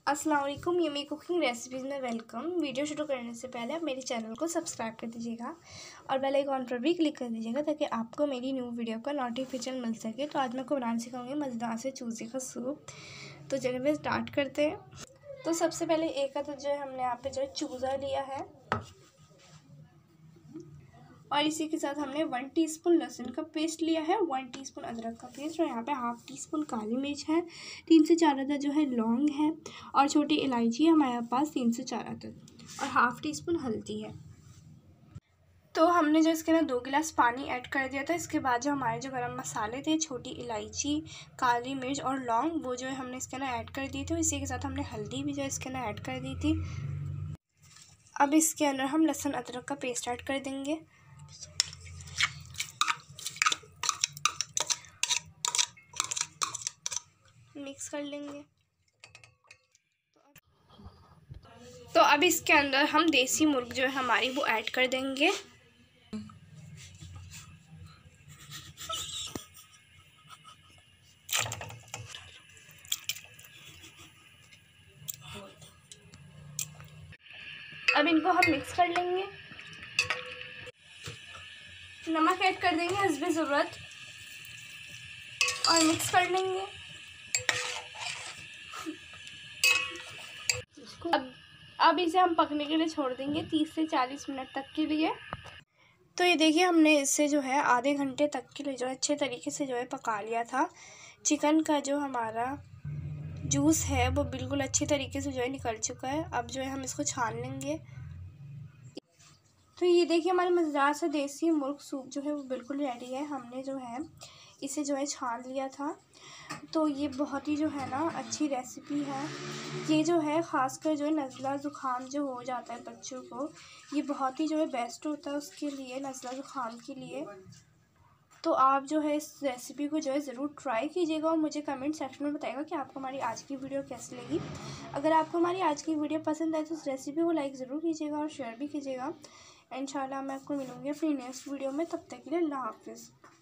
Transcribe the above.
अस्सलाम वालेकुम, yummy cooking recipes में वेलकम। वीडियो शुरू करने से पहले आप मेरे चैनल को सब्सक्राइब कर दीजिएगा और बेल आइकॉन पर भी क्लिक कर दीजिएगा ताकि आपको मेरी न्यू वीडियो का नोटिफिकेशन मिल सके। तो आज मैं आपको बनाना सिखाऊंगी मज़ेदार से चूज़े का सूप। तो चलिए स्टार्ट करते हैं। तो सबसे पहले एक अदद जो है हमने यहाँ पे जो है चूज़ा लिया है और इसी के साथ हमने 1 टीस्पून लहसुन का पेस्ट लिया है, 1 टीस्पून अदरक का पेस्ट और यहाँ पे हाफ़ टी-स्पून काली मिर्च है, 3 से 4 अदद जो है लौंग है और छोटी इलायची है हमारे पास 3 से 4 अदद और हाफ़ टी-स्पून हल्दी है। तो हमने जो इसके अंदर 2 गिलास पानी ऐड कर दिया था। इसके बाद जो हमारे जो गरम मसाले थे, छोटी इलायची, काली मिर्च और लौंग, वो जो है हमने इसके अंदर ऐड कर दिए थे। इसी के साथ हमने हल्दी भी जो है इसके अंदर ऐड कर दी थी। अब इसके अंदर हम लहसुन अदरक का पेस्ट ऐड कर देंगे। मिक्स कर लेंगे। तो अब इसके अंदर हम देसी मुर्ग जो है हमारी वो ऐड कर देंगे। अब इनको हम मिक्स कर लेंगे। नमक ऐड कर देंगे हस्बे ज़रूरत और मिक्स कर लेंगे। अब इसे हम पकने के लिए छोड़ देंगे 30 से 40 मिनट तक के लिए। तो ये देखिए हमने इसे जो है आधे घंटे तक के लिए जो है अच्छे तरीके से जो है पका लिया था। चिकन का जो हमारा जूस है वो बिल्कुल अच्छे तरीके से जो है निकल चुका है। अब जो है हम इसको छान लेंगे। तो ये देखिए हमारे मज़ेदार सा देसी मुर्ग सूप जो है वो बिल्कुल रेडी है। हमने जो है इसे जो है छान लिया था। तो ये बहुत ही जो है ना अच्छी रेसिपी है। ये जो है ख़ासकर जो है नज़ला ज़ुकाम जो हो जाता है बच्चों को, ये बहुत ही जो है बेस्ट होता है उसके लिए, नज़ला ज़ुकाम के लिए। तो आप जो है इस रेसिपी को जो है ज़रूर ट्राई कीजिएगा और मुझे कमेंट सेक्शन में बताइएगा कि आपको हमारी आज की वीडियो कैसी लगी। अगर आपको हमारी आज की वीडियो पसंद आए तो उस रेसिपी को लाइक ज़रूर कीजिएगा और शेयर भी कीजिएगा। इंशाल्लाह मैं आपको मिलूँगी अपनी नेक्स्ट वीडियो में। तब तक के लिए अल्लाह हाफ़िज़।